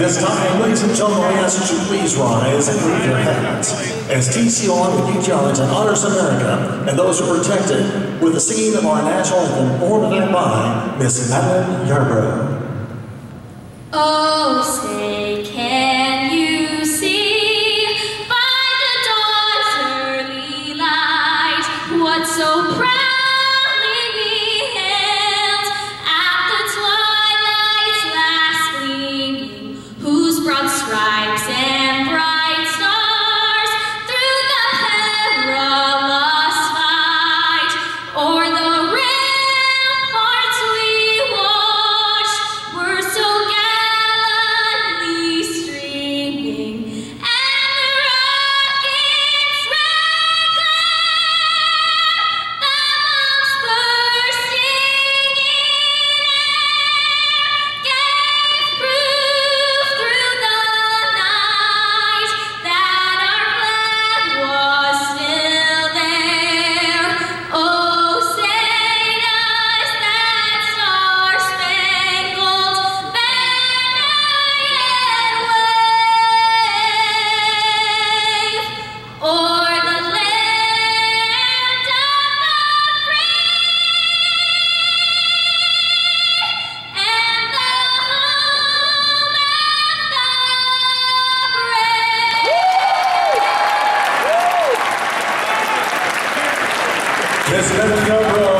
this time, ladies and gentlemen, we ask that you please rise and wave your hands as TCU Honor Beach Arlington honors America and those who protect it with the singing of our national anthem, performed by Miss Madeline Yarbrough. Oh, say, can you see by the dawn's early light what so proudly we hailed at the twilight's last gleaming, whose broad stripes and bright stars through the perilous fight o'er the ramparts we watched were so gallantly streaming, and the rocket's red glare, the bombs bursting in air, gave proof through the night that our flag was still there. Oh, say does that star-spangled banner yet wave o'er the land of the free and the home of the brave. Miss Madeline Yarbrough.